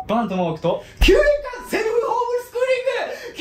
バントモークと 9年間セルフホームスクーリング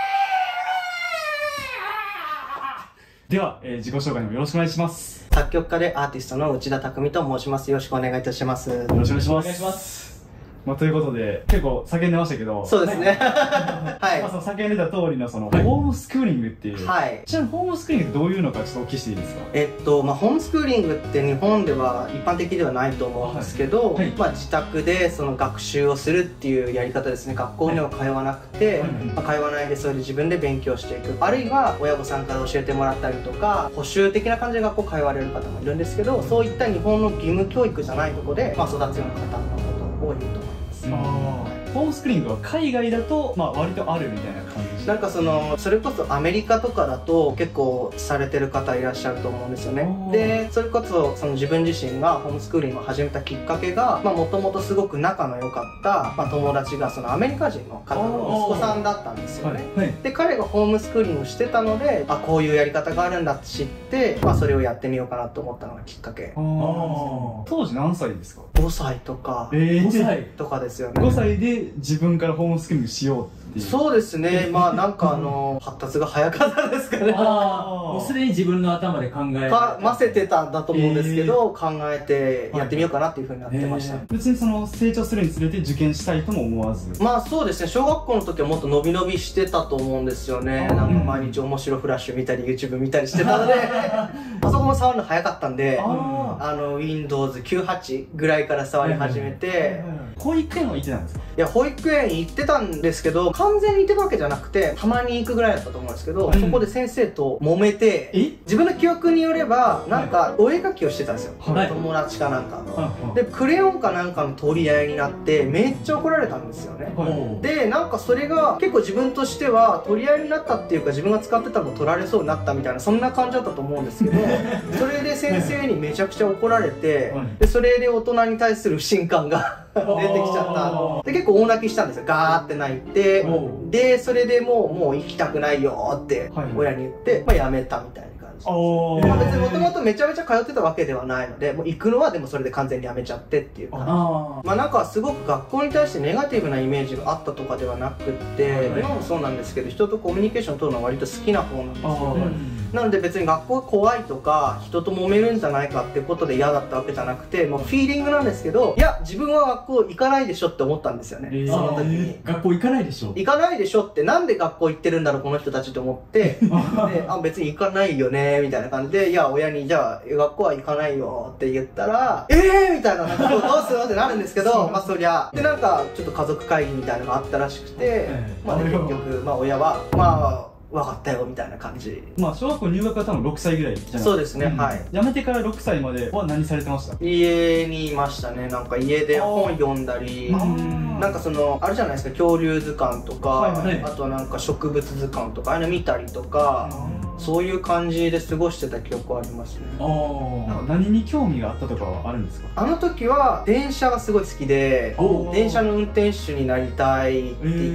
では、自己紹介もよろしくお願いします。 作曲家でアーティストの内田匠と申します。よろしくお願いいたします。 よろしくお願いします。 お願いします。 ということで、結構叫んでましたけど。 そうですね。はその叫んでた通りのホームスクーリングっていう。 はい。 ちなみにホームスクーリングってどういうのかちょっとお聞きしていいですか？ ホームスクーリングって日本では一般的ではないと思うんですけど、自宅でその学習をするっていうやり方ですね。学校には通わなくて、通わないでそれで自分で勉強していく。あるいは親御さんから教えてもらったりとか、補習的な感じで学校通われる方もいるんですけど、そういった日本の義務教育じゃないところで、育つような方のこと多いと思います。 ホームスクーリングは海外だと、割とあるみたいな感じ。 なんかそれこそアメリカとかだと結構されてる方いらっしゃると思うんですよね。で、それこそ自分自身がホームスクーリングを始めたきっかけが、もともとすごく仲の良かった、友達がアメリカ人の方の息子さんだったんですよね。で、彼がホームスクーリングしてたので、こういうやり方があるんだって知って、それをやってみようかなと思ったのがきっかけ。 当時何歳ですか ？5歳とか、 5歳とかですよね。 5歳で自分からホームスクーリングしようっていう。 そうですね。なんか発達が早かったですかね。 もうすでに自分の頭で考えませてたんだと思うんですけど、考えてやってみようかなっていうふうになってました。 別に成長するにつれて受験したいとも思わず。 そうですね。小学校の時はもっと伸び伸びしてたと思うんですよね。なんか毎日面白フラッシュ見たり YouTube 見たりしてたので、パソコンも触るの早かったんで、Windows 98ぐらいから触り始めて。 保育園は行ってたんですか？ いや、保育園行ってたんですけど、完全に行ってたわけじゃなくて、たまに行くぐらいだったと思うんですけど、そこで先生と揉めて、自分の記憶によれば、なんかお絵描きをしてたんですよ。友達かなんかの。で、クレヨンかなんかの取り合いになって、めっちゃ怒られたんですよね。で、なんかそれが結構自分としては取り合いになったっていうか、自分が使ってたのを取られそうになったみたいな、そんな感じだったと思うんですけど、それで先生にめちゃくちゃ怒られて、で、それで大人に対する不信感が出てきちゃった。で、結構大泣きしたんですよ。ガーって泣いて。で、それでもう行きたくないよって親に言って、やめたみたいな感じ。別にもともとめちゃめちゃ通ってたわけではないので、もう行くのはでもそれで完全にやめちゃってっていう感じ。なんかすごく学校に対してネガティブなイメージがあったとかではなくって、今もそうなんですけど、人とコミュニケーション取るのは割と好きな方なんですよ。なので別に学校が怖いとか人と揉めるんじゃないかっていうことで嫌だったわけじゃなくて、もうフィーリングなんですけど、いや自分は学校行かないでしょって思ったんですよね。その時に学校行かないでしょ、 行かないでしょって、なんで学校行ってるんだろうこの人たちと思って、で、別に行かないよねみたいな感じで、いや親にじゃあ学校は行かないよって言ったら、みたいな、どうするってなるんですけど、そりゃで、なんかちょっと家族会議みたいなのがあったらしくて、結局親は分かったよみたいな感じ。 小学校入学は多分6歳ぐらいじゃないですか。 そうですね。はい。 辞めてから6歳までは何されてました？ 家にいましたね。なんか家で本読んだり、なんかあれじゃないですか、恐竜図鑑とか、あとはなんか植物図鑑とか、ああいうの見たりとか、そういう感じで過ごしてた記憶はありますね。 何に興味があったとかはあるんですか？ あの時は電車がすごい好きで、電車の運転手になりたいって言って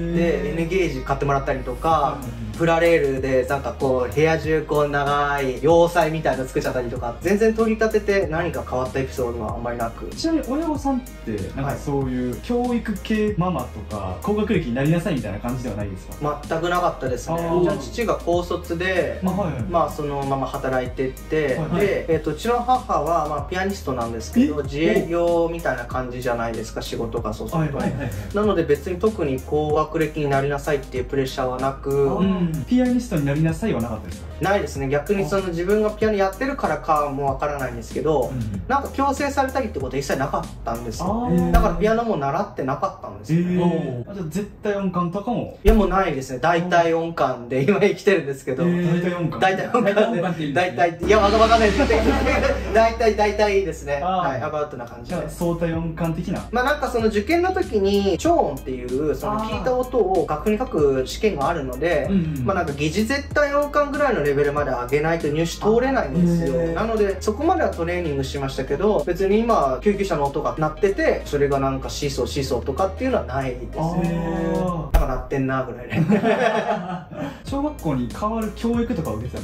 N ゲージ買ってもらったりとか、プラレールでなんか部屋中長い要塞みたいなの作っちゃったりとか、全然取り立てて何か変わったエピソードはあんまりなく。 ちなみに親御さんってなんかそういう教育系ママとか高学歴になりなさいみたいな感じではないですか？ 全くなかったですね。じゃあ父が高卒で、そのまま働いてって、で、うちの母はピアニストなんですけど、自営業みたいな感じじゃないですか、仕事がそうすると。なので別に特に高学歴になりなさいっていうプレッシャーはなく、 ピアニストになりなさいはなかったですか？ ないですね。逆に自分がピアノやってるからかもわからないんですけど、なんか強制されたりってことは一切なかったんですよ。だからピアノも習ってなかったんですよね。 じゃあ絶対音感とかも？ いやもうないですね。大体音感で今生きてるんですけど。 大体音感？ 大体音感で。大体、いやわかんないですけど、大体ですね。はい、アバウトな感じで。 相対音感的な？ なんか受験の時に超音っていう聞いた音を楽譜に書く試験があるので、なんか疑似絶対音感ぐらいのレベルまで上げないと入試通れないんですよ。なのでそこまではトレーニングしましたけど、別に今救急車の音が鳴ってて、それがなんかシーソーとかっていうのはないですね。なんか鳴ってんなぐらいで。 小学校に変わる教育とかを受けてたんですか？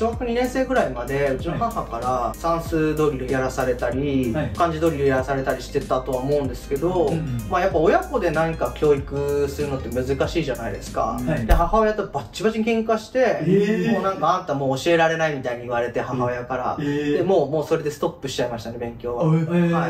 小学2年生ぐらいまでうちの母から算数ドリルやらされたり、 はい、 漢字ドリルやらされたりしてたとは思うんですけど、まあやっぱ親子で何か教育するのって難しいじゃないですか、はい、で母親とバッチバチに喧嘩して、もうなんかあんたもう教えられないみたいに言われて、母親から、でもうそれでストップしちゃいましたね、勉強は。はい、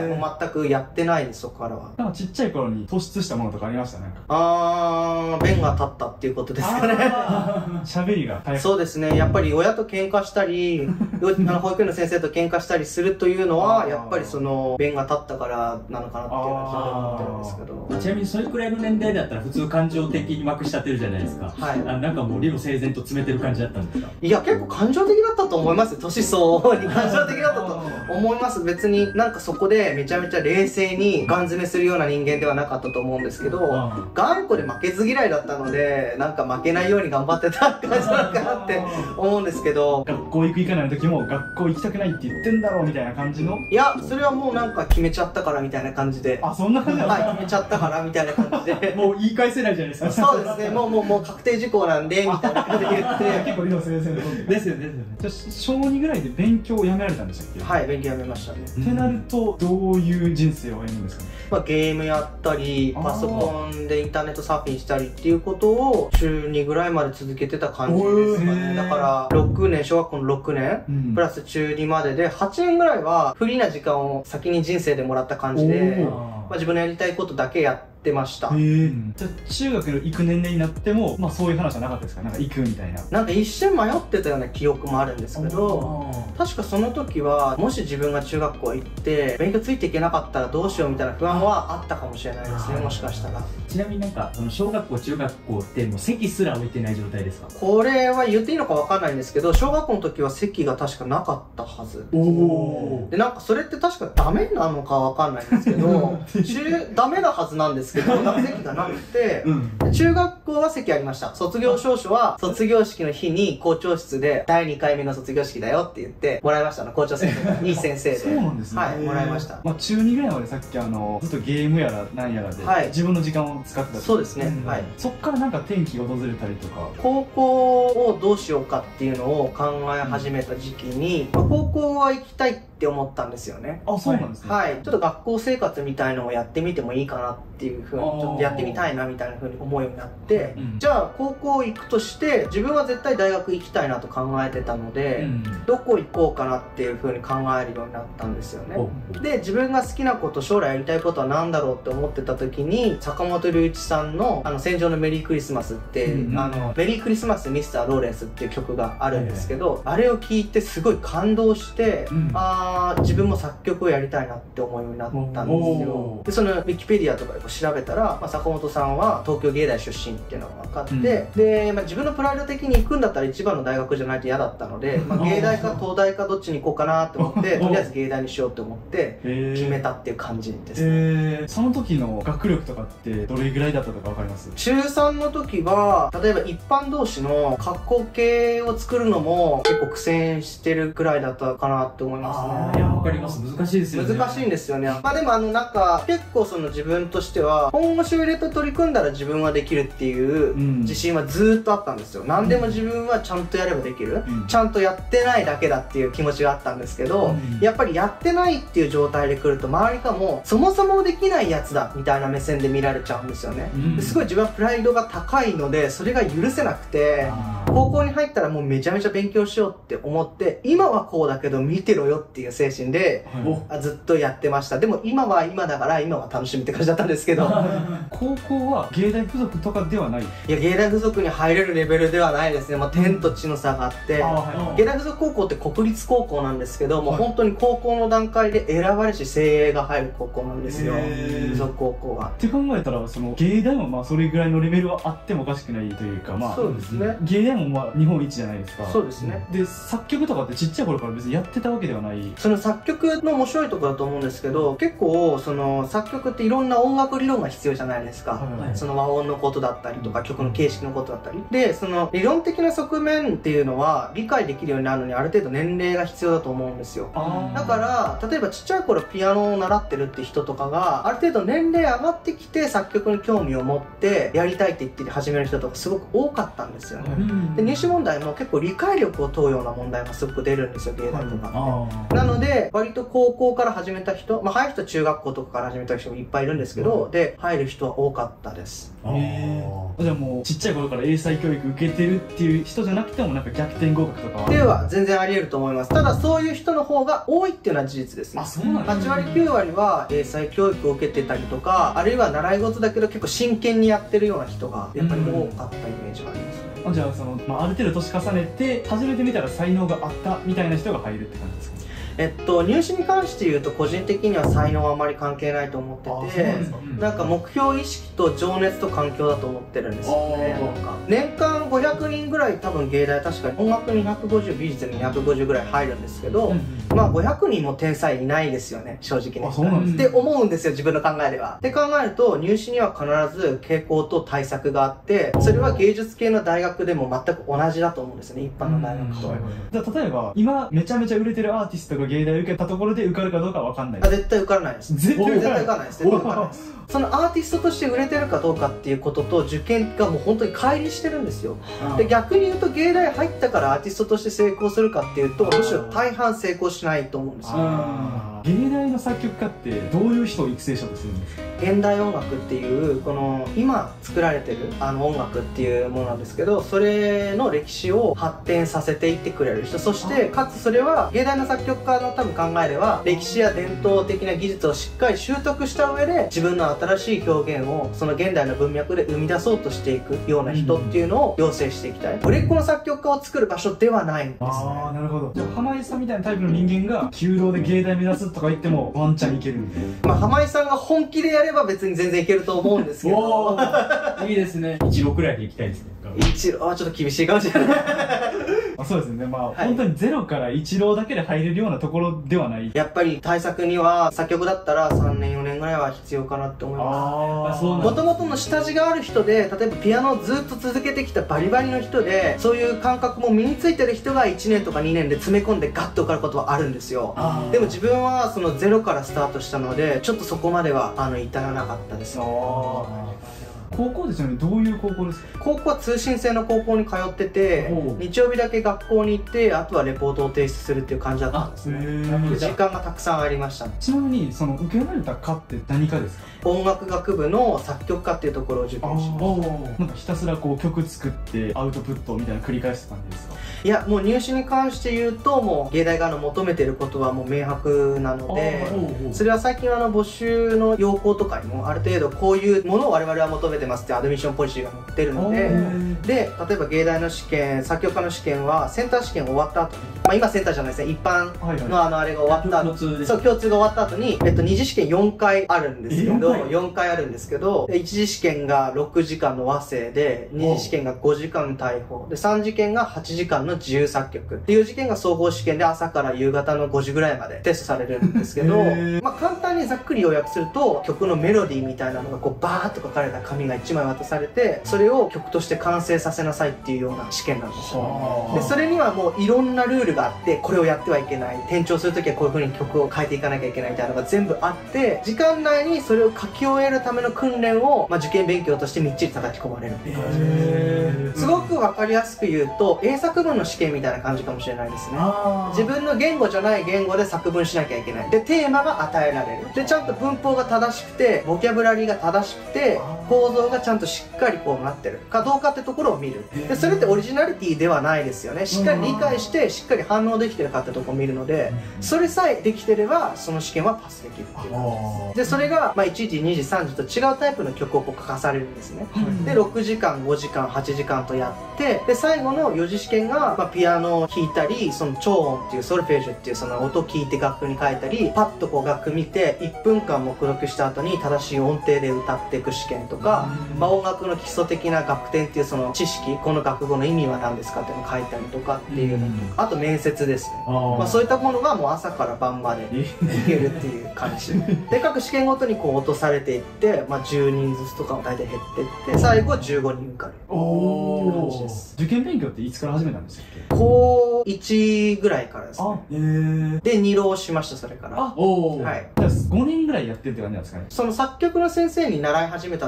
もう全くやってないです、そこからは。 なんかちっちゃい頃に突出したものとかありましたね。 弁が立ったっていうことですかね。 喋りがそうですね、やっぱり親と喧嘩したり保育園の先生と喧嘩したりするというのはやっぱりその弁が立ったからなのかなっていうのは思ってるんですけど。 ちなみにそれくらいの年齢だったら普通感情的にまくしちゃってるじゃないですか。はい、なんかもう理路整然と詰めてる感じだったんですか？ いや結構感情的だったと思います。年相応に感情的だったと思います。別になんかそこでめちゃめちゃ冷静にガン詰めするような人間ではなかったと思うんですけど、頑固で負けず嫌いだったのでなんか負けないように頑張ってた感じなのかなって思うんですけど、 学校行く行かない時も学校行きたくないって言ってんだろうみたいな感じの。 いやそれはもうなんか決めちゃったからみたいな感じで。 あ、そんな感じ。 はい、決めちゃったからみたいな感じでもう言い返せないじゃないですか。 そうですね、もう確定事項なんでみたいな感じで言って結構理路整然ですよね。 じゃあ小2ぐらいで勉強をやめられたんでしたっけ？ はい、勉強やめましたね。 ってなるとどういう人生を歩むんですかね？ まあ、ゲームやったりパソコンでインターネットサーフィンしたりっていうことを週2ぐらいまで続けてた感じですかね。だから6年、小学校の6年、プラス中2までで8年ぐらいはフリーな時間を先に人生でもらった感じで、まあ、自分のやりたいことだけやってました。 じゃあ中学の行く年齢になっても、まあ、そういう話はなかったですか？なんか行くみたいな。 なんか一瞬迷ってたような記憶もあるんですけど、確かその時はもし自分が中学校行って勉強ついていけなかったらどうしようみたいな不安はあったかもしれないですね、もしかしたら。 ちなみになんかその小学校中学校ってもう席すら置いてない状態ですか？ これは言っていいのかわかんないんですけど、小学校の時は席が確かなかったはずで、なんかそれって確かダメなのかわかんないんですけどダメなはずなんですけど席がなくて、中学校は席ありました。卒業証書は卒業式の日に校長室で第2回目の卒業式だよって言ってもらいましたの。校長先生がいい先生でそうなんですね。 はい、もらいました。 まあ中2ぐらいまでさっきずっとゲームやら何やらで、はい、自分の時間を使ってた。 そうですね、はい。 そっからなんか転機が訪れたりとか、 高校をどうしようかっていうのを考え始めた時期に、まあ、高校は行きたいって思ったんですよね。 あ、そうなんですね。 はい、ちょっと学校生活みたいのをやってみてもいいかなっていうふうに、ちょっとやってみたいなみたいなふうに思うようになって、じゃあ高校行くとして自分は絶対大学行きたいなと考えてたので、どこ行こうかなっていうふうに考えるようになったんですよね。で、自分が好きなこと、将来やりたいことは何だろうって思ってた時に、坂本龍一さんの戦場のメリークリスマスって、メリークリスマスミスターローレンスっていう曲があるんですけど、あれを聴いてすごい感動して、自分も作曲をやりたいなって思うようになったんですよ。でそのウィキペディアとかで調べたら、坂本さんは東京芸大出身っていうのが分かって、で、自分のプライド的に行くんだったら一番の大学じゃないと嫌だったので、芸大か東大かどっちに行こうかなって思ってとりあえず芸大にしようって思って決めたっていう感じですね。 その時の学力とかってどれぐらいだったとか分かります？ 中3の時は例えば一般同士の格好系を作るのも結構苦戦してるくらいだったかなって思いますね。 いや、わかります。難しいですよね。 難しいんですよね。まあでもなんか結構その自分としては本腰を入れて取り組んだら自分はできるっていう自信はずーっとあったんですよ。何でも自分はちゃんとやればできる、ちゃんとやってないだけだっていう気持ちがあったんですけど、やっぱりやってないっていう状態で来ると周りがもうそもそもできないやつだみたいな目線で見られちゃうんですよね。すごい自分はプライドが高いのでそれが許せなくて、高校に入ったらもうめちゃめちゃ勉強しようって思って、今はこうだけど見てろよっていう精神でずっとやってました。でも今は今だから今は楽しみって感じだったんですけど高校は芸大附属とかではない？いや、芸大附属に入れるレベルではないですね。まあ、天と地の差があって、芸大附属高校って国立高校なんですけど、もう本当に高校の段階で選ばれし精鋭が入る高校なんですよ、附属高校は。 って考えたらその芸大もまあそれぐらいのレベルはあってもおかしくないというか、まあそうですね、 芸大もまあ日本一じゃないですか。 そうですね。 で作曲とかってちっちゃい頃から別にやってたわけではない？ その作曲の面白いところだと思うんですけど、結構その作曲っていろんな音楽理論が必要じゃないですか、その和音のことだったりとか曲の形式のことだったりで、その理論的な側面っていうのは理解できるようになるのにある程度年齢が必要だと思うんですよ。だから例えばちっちゃい頃ピアノを習ってるって人とかがある程度年齢上がってきて作曲に興味を持ってやりたいって言って始める人とかすごく多かったんですよね。 で入試問題も結構理解力を問うような問題がすごく出るんですよ、芸大とかって。なので割と高校から始めた人、早い人は中学校とかから始めた人もいっぱいいるんですけど、で入る人は多かったです。 じゃあもうちっちゃい頃から英才教育受けてるっていう人じゃなくてもなんか逆転合格とかはでは全然あり得ると思います。ただそういう人の方が多いっていうのは事実ですね。 そうなんですね。 8割9割は英才教育を受けてたりとか、あるいは習い事だけど結構真剣にやってるような人がやっぱり多かったイメージがあります。 じゃあある程度年重ねて初めて見たら才能があったみたいな人が入るって感じですか？ 入試に関して言うと個人的には才能はあまり関係ないと思ってて、なんか目標意識と情熱と環境だと思ってるんですよね。なんか年間500人ぐらい多分芸大確かに音楽に150、美術に250ぐらい入るんですけど、500人も天才いないですよね、正直ね。 そうなんですって思うんですよ、自分の考えでは。って考えると入試には必ず傾向と対策があって、それは芸術系の大学でも全く同じだと思うんですよね、一般の大学と。 じゃあ例えば今めちゃめちゃ売れてるアーティストが芸大受けたところで受かるかどうかは分かんない。 絶対受からないです。絶対受からないです。絶対受からないです。そのアーティストとして売れてるかどうかっていうことと受験がもう本当に乖離してるんですよ。で逆に言うと芸大入ったからアーティストとして成功するかっていうとむしろ大半成功しないと思うんですよ。 芸大の作曲家ってどういう人を育成しようとするんですか？ 現代音楽っていうこの今作られてる音楽っていうものなんですけど、それの歴史を発展させていってくれる人、そしてかつそれは芸大の作曲家の多分考えでは歴史や伝統的な技術をしっかり習得した上で自分の新しい表現をその現代の文脈で生み出そうとしていくような人っていうのを養成していきたい。売れっ子の作曲家を作る場所ではないんですね。 なるほど。じゃあ浜井さんみたいなタイプの人間が弓道で芸大目指すとか言ってもワンチャンいけるんで、 浜井さんが本気でやれば別に全然いけると思うんですけどいいですね。一郎くらいで行きたいですね。 一郎はちょっと厳しいかもしれないそうですね。本当にゼロから一浪だけで入れるようなところではない。 やっぱり対策には作曲だったら3年4年ぐらいは必要かなって思います。もともとの下地がある人で、例えばピアノをずっと続けてきたバリバリの人で、そういう感覚も身についてる人が1年とか2年で詰め込んでガッと受かることはあるんですよ。でも自分はそのゼロからスタートしたのでちょっとそこまでは至らなかったです。 高校ですよね。どういう高校ですか？ 高校は通信制の高校に通ってて、日曜日だけ学校に行ってあとはレポートを提出するっていう感じだったんですね。時間がたくさんありましたね。 ちなみに受けられた科って何科ですか？ 音楽学部の作曲科っていうところを受験しました。 なんかひたすら曲作ってアウトプットみたいな繰り返した感じですか？ いや、もう入試に関して言うともう芸大側の求めてることはもう明白なので、それは最近募集の要項とかにもある程度こういうものを我々は求めてますってアドミッションポリシーが載ってるので、例えば芸大の試験、作曲家の試験はセンター試験終わった後に、今センターじゃないですね、一般のあれが終わった後、そう共通が終わった後に二次試験4回あるんですけど、4回あるんですけど、1次試験が6時間の和声で、2次試験が5時間大砲で、3次試験が8時間の自由作曲っていう試験が総合試験で朝から夕方の5時ぐらいまでテストされるんですけど、簡単にざっくり要約すると曲のメロディーみたいなのがバーッと書かれた紙が1枚渡されて、それを曲として完成させなさいっていうような試験なんですよ。でそれにはもういろんなルールがあって、これをやってはいけない、転調するときはこういう風に曲を変えていかなきゃいけないみたいなのが全部あって、時間内にそれを書き終えるための訓練を、受験勉強としてみっちり叩き込まれるっていう感じです。すごく分かりやすく言うと英作文の試験みたいな感じかもしれないですね。自分の言語じゃない言語で作文しなきゃいけない。でテーマが与えられる。でちゃんと文法が正しくてボキャブラリーが正しくて構造がちゃんとしっかりなってるかどうかってところを見る。でそれってオリジナリティではないですよね。しっかり理解してしっかり反応できてるかってところを見るので、それさえできてればその試験はパスできるっていう感じです。でそれが1時2時3時と違うタイプの曲を書かされるんですね。で6時間5時間8時間とやって、で最後の4次試験が、ピアノを弾いたり、その超音っていうソルフェージュっていうその音を聞いて楽譜に書いたり、パッと楽譜見て1分間黙読した後に正しい音程で歌っていく試験とか、音楽の基礎的な楽典っていうその知識、この楽語の意味は何ですかっていうのを書いたりとかっていうのとか、あと面接ですね。そういったものがもう朝から晩までいけるっていう感じで、各試験ごとに落とされていって、10人ずつとかも大体減っていって、最後15人受かるっていう感じです。 受験勉強っていつから始めたんでしたっけ？ 高1ぐらいからですね。で2浪しました。それからはい。 じゃあ5年ぐらいやってるって感じなんですかね。 その作曲の先生に習い始めたのがもう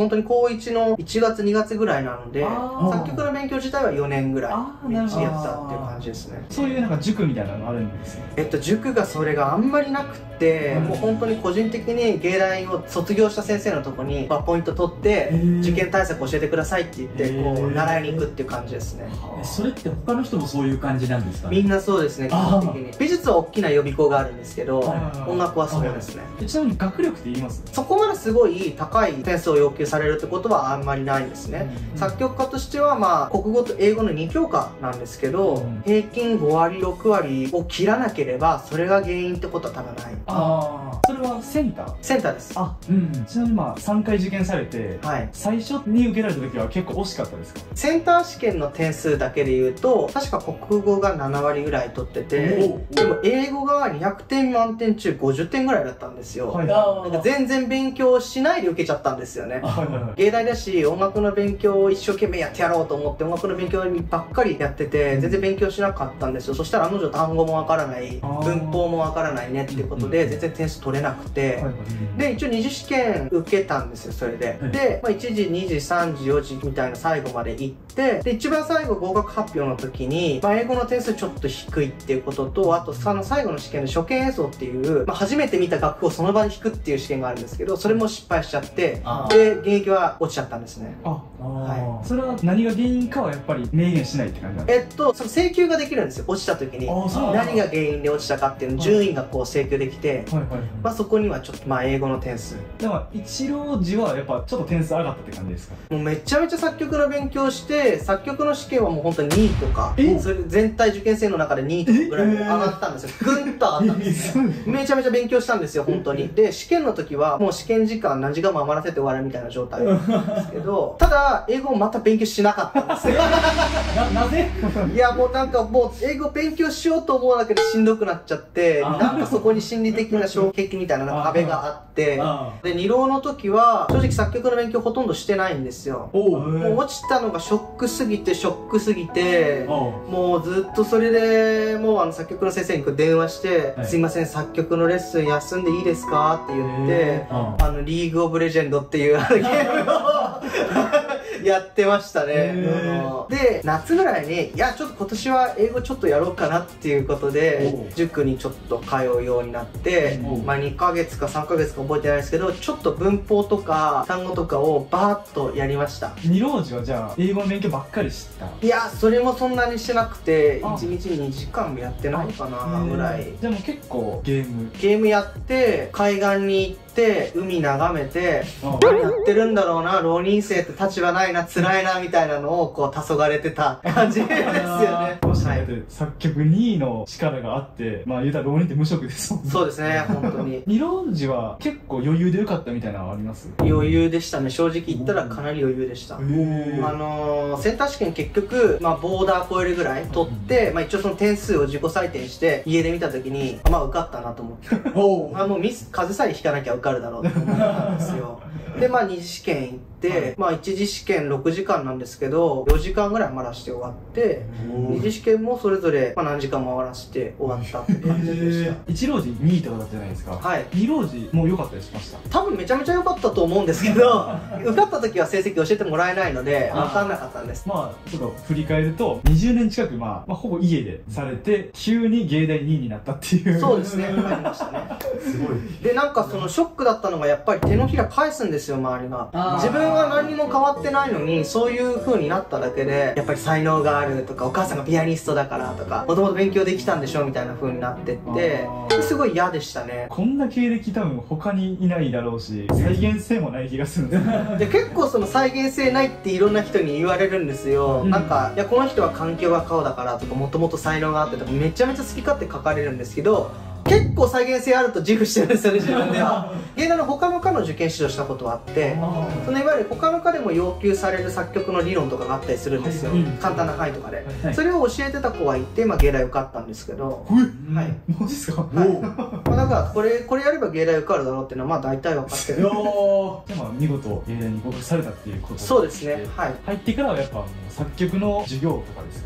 本当に高1の1月2月ぐらいなので、作曲の勉強自体は4年ぐらいみっちりやったっていう感じですね。 そういうなんか塾みたいなのあるんですね。 塾がそれがあんまりなくて、もう本当に個人的に芸大を卒業した先生のとこにポイント取って受験対策教えてくださいって言ってこう習いに行くっていう感じですね。 それって他の人もそういう感じなんですかね？ みんなそうですね、基本的に。美術は大きな予備校があるんですけど、音楽はそうですね。 ちなみに学力って言います？ そこまですごい高い点数を要求されるってことはあんまりないんですね。作曲家としてはまあ国語と英語の2教科なんですけど、平均5割6割を切らなければそれが原因ってことは多分ない。 それはセンター？ センターです。 ちなみにまあ3回受験されて、最初に受けられた時は結構惜しかったですか？ センター試験の点数だけで言うと確か国語が7割ぐらい取ってて、でも英語が200点満点中50点ぐらいだったんですよ。なんか全然勉強しないで受けちゃったんですよね。芸大だし音楽の勉強を一生懸命やってやろうと思って音楽の勉強ばっかりやってて全然勉強しなかったんですよ。そしたら案の定単語もわからない、文法もわからないねってことで全然点数取れなくて、で一応2次試験受けたんですよ。それでで、1時2時3時4時みたいな最後まで行って、で一番最後合格発表の時に、英語の点数ちょっと低いっていうことと、あとその最後の試験で初見演奏っていう、初めて見た楽譜をその場で弾くっていう試験があるんですけど、それも失敗しちゃって、で現役は落ちちゃったんですね。 それは何が原因かはやっぱり明言しないって感じなんですか？ その請求ができるんですよ。落ちた時に何が原因で落ちたかっていうの順位がこう請求できて、そこにはちょっと英語の点数でも一郎次はやっぱちょっと点数上がったって感じですか？ もうめちゃめちゃ作曲の勉強して作曲の試験はもう本当に2位とか、それ全体受験生の中で2位とかぐらい上がったんですよ。ぐんと上がったんですよ。めちゃめちゃ勉強したんですよ本当に。で試験の時はもう試験時間何時間も余らせて終わるみたいな状態なんですけど、ただ英語をまた勉強しなかったんですよ。 なぜ？ いやもうなんかもう英語勉強しようと思うだけでしんどくなっちゃって、なんかそこに心理的な障壁みたいな壁があって、で2浪の時は正直作曲の勉強ほとんどしてないんですよ。もう落ちたのがショックすぎてもうずっとそれでもう作曲の先生に電話して「すいません作曲のレッスン休んでいいですか?」って言ってリーグオブレジェンドっていうゲームをやってましたね。で夏ぐらいにいやちょっと今年は英語ちょっとやろうかなっていうことで塾にちょっと通うようになって、2ヶ月か3ヶ月か覚えてないですけどちょっと文法とか単語とかをバーッとやりました。 二浪時はじゃあ英語の勉強ばっかりしてた？ いやそれもそんなにしてなくて1日2時間もやってないかなぐらい。 でも結構ゲームやって海岸に行って海眺めて何やってるんだろうな、浪人生って立場ないな辛いなみたいなのをこう黄昏れてた感じですよね。 作曲2位の力があって言うたら浪人って無職ですもんね。そうですね本当に。 二浪時は結構余裕でよかったみたいなのはあります？ 余裕でしたね。正直言ったらかなり余裕でした。センター試験結局ボーダー超えるぐらい取って一応その点数を自己採点して家で見た時に受かったなと思ってもう風さえ引かなきゃ受かるだろうと思ったんですよ。で2次試験行って1次試験6時間なんですけど4時間ぐらい回らして終わって2次試験もそれぞれ何時間回らして終わったって感じでした。 一浪時2位とかだったじゃないですか。二浪時もう良かったりしました？多分めちゃめちゃ良かったと思うんですけど受かった時は成績教えてもらえないので分かんなかったんです。 ちょっと振り返ると20年近くほぼ家でされて急に芸大2位になったっていう。 そうですねありましたね。すごい。でなんかそのショックだったのがやっぱり手のひら返すんですよ周りが。自分は何にも変わってないのにそういう風になっただけでやっぱり才能があるとかお母さんがピアニストだからとかもともと勉強できたんでしょみたいな風になってってすごい嫌でしたね。 こんな経歴多分他にいないだろうし再現性もない気がするんですで結構その再現性ないっていろんな人に言われるんですよ。なんかいやこの人は環境が顔だからとかもともと才能があってとかめちゃめちゃ好き勝手書かれるんですけど結構再現性あると自負してるんですよね自分では。芸大の他の科の受験指導したことはあってそのいわゆる他の科でも要求される作曲の理論とかがあったりするんですよ、簡単な範囲とかで、それを教えてた子がいて芸大受かったんですけど。 はい、マジですか？ だからこれやれば芸大受かるだろうっていうのは大体分かってる。 じゃあ見事芸大に合格されたっていうこと？ そうですね。はい。 入ってからはやっぱ作曲の授業とかですか？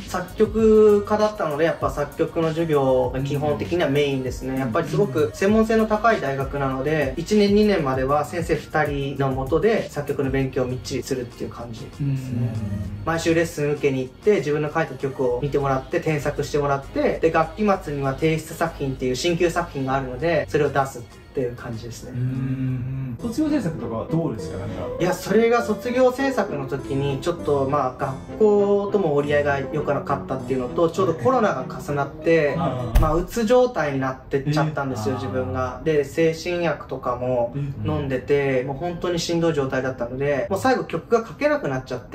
作曲家だったので、やっぱ作曲の授業が基本的にはメインですね。やっぱりすごく専門性の高い大学なので、1年2年までは先生2人の下で作曲の勉強をみっちりするっていう感じですね。毎週レッスン受けに行って、自分の書いた曲を見てもらって添削してもらって、で学期末には提出作品っていう進級作品があるので、それを出すっていう感じですね。 卒業制作とかはどうですか？なんか、 いや、それが卒業制作の時にちょっと学校とも折り合いが良くなかったっていうのと、ちょうどコロナが重なってうつ状態になってっちゃったんですよ、自分が。で精神薬とかも飲んでて、もう本当にしんどい状態だったので、もう最後曲が書けなくなっちゃって、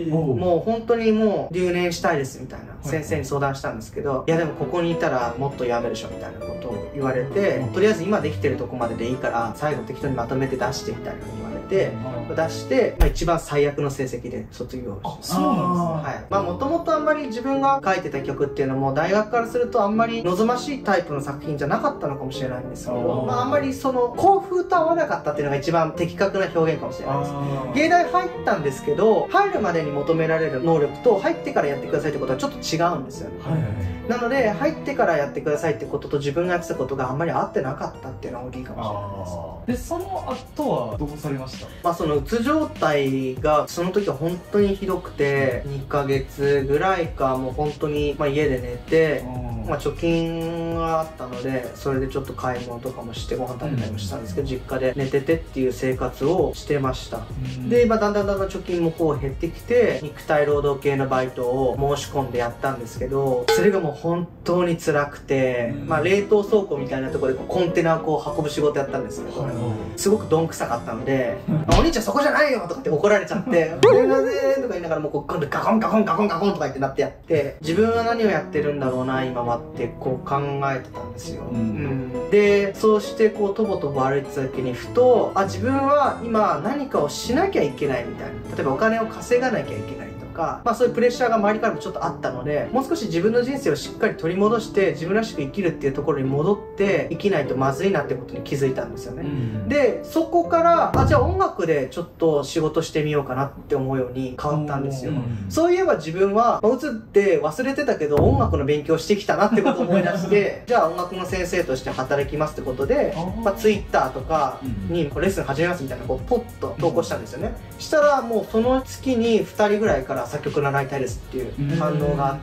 もう本当にもう留年したいですみたいな先生に相談したんですけど、いやでもここにいたらもっとやめるでしょみたいなことを言われて、とりあえず今できてるとこまででいいから最後適当にまとめて出してみたいな言われて、出して、一番最悪の成績で卒業しました。 そうなんですね。 はい。もともとあんまり自分が書いてた曲っていうのも大学からするとあんまり望ましいタイプの作品じゃなかったのかもしれないんですけど、あんまりその校風と合わなかったっていうのが一番的確な表現かもしれないです。芸大入ったんですけど、入るまでに求められる能力と入ってからやってくださいってことはちょっと違うんですよね。なので入ってからやってくださいってことと自分がやってたことがあんまり合ってなかったっていうのは大きいかもしれないです。 でその後はどうされました？ そのうつ状態がその時は本当にひどくて、2ヶ月ぐらいかもう本当に家で寝て、貯金があったのでそれでちょっと買い物とかもしてご飯食べたりもしたんですけど、実家で寝ててっていう生活をしてました。でだんだん貯金もこう減ってきて、肉体労働系のバイトを申し込んでやったんですけど、それがもう本当に辛くて、冷凍倉庫みたいなところでコンテナをこう運ぶ仕事やったんですけど、すごくどんくさかったので「お兄ちゃんそこじゃないよ!」とかって怒られちゃって「すいません」とか言いながらもう今度ガコンガコンガコンガコンとか言ってなってやって、自分は何をやってるんだろうな今はってこう考えてたんですよ。でそうしてこうとぼとぼ歩いてた時にふと、自分は今何かをしなきゃいけないみたいな、例えばお金を稼がなきゃいけないとか、そういうプレッシャーが周りからもちょっとあったので、もう少し自分の人生をしっかり取り戻して自分らしく生きるっていうところに戻って生きないとまずいなってことに気づいたんですよね。でそこからじゃあ音楽でちょっと仕事してみようかなって思うように変わったんですよ。そういえば自分はうつって忘れてたけど音楽の勉強してきたなってことを思い出してじゃあ音楽の先生として働きますってことで、Twitter とかにレッスン始めますみたいなこうポッと投稿したんですよね。したらもうその月に2人ぐらいから作曲習いたいですっていう反応があって、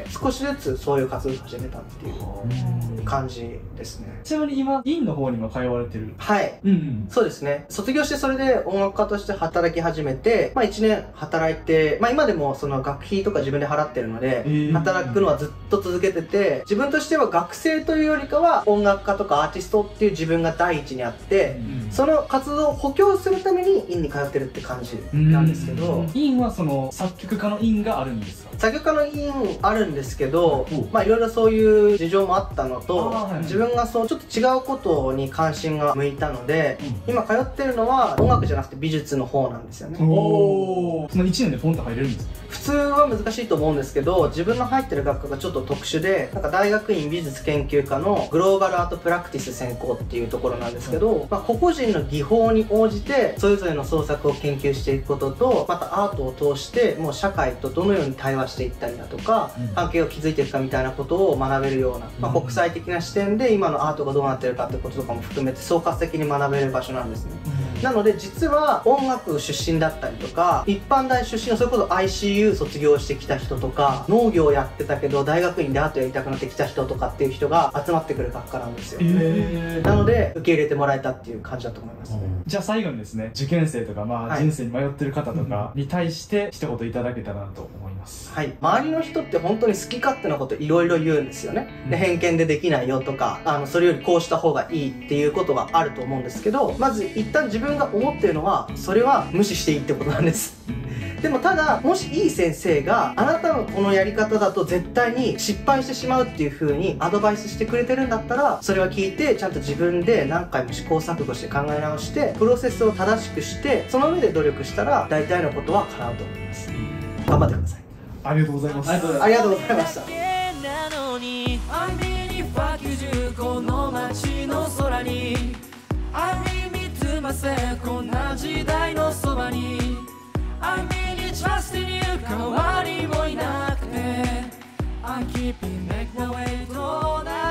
少しずつそういう活動を始めたっていう感じですね。 ちなみに今院の方にも通われてる？はい、 そうですね。卒業してそれで音楽家として働き始めて、1年働いて、今でもその学費とか自分で払ってるので、働くのはずっと続けてて、自分としては学生というよりかは音楽家とかアーティストっていう自分が第一にあって、その活動を補強するために院に通ってるって感じなんですけど、 院はその作曲家の院があるんですか？ 作曲家の院あるんですけど、いろいろそういう事情もあったのと、自分がそうちょっと違うことに関心が向いたので、今通ってるのは音楽じゃなくて美術の方なんですよね。 その1年でポンと入れるんですか？ 普通は難しいと思うんですけど、自分の入ってる学科がちょっと特殊で、大学院美術研究科のグローバルアートプラクティス専攻っていうところなんですけど、個々人の技法に応じてそれぞれの創作を研究していくことと、またアートを通してもう社会とどのように対話していったりだとか、関係を築いていくかみたいなことを学べるような、国際的な視点で今のアートがどうなってるかってこととかも含めて総括的に学べる場所なんですね。なので実は音楽出身だったりとか、一般大出身のそれこそ ICU 卒業してきた人とか、農業やってたけど大学院でアートやりたくなってきた人とかっていう人が集まってくる学科なんですよ。なので受け入れてもらえたっていう感じだと思います。 じゃあ最後にですね、受験生とか人生に迷ってる方とかに対して一言いただけたらなと思います。 はい、周りの人って本当に好き勝手なこといろいろ言うんですよね。で偏見でできないよとか、それよりこうした方がいいっていうことがあると思うんですけど、まず一旦自分が思ってるのはそれは無視していいってことなんです。でもただ、もしいい先生があなたのこのやり方だと絶対に失敗してしまうっていう風にアドバイスしてくれてるんだったら、それは聞いてちゃんと自分で何回も試行錯誤して考え直してプロセスを正しくして、その上で努力したら大体のことは叶うと思います。頑張ってください。 ありがとうございます。 ありがとうございました。 この街の空にありみつませ、こんな時代のそばに I mean it's just in you 変わりもいなくて on keeping make the way to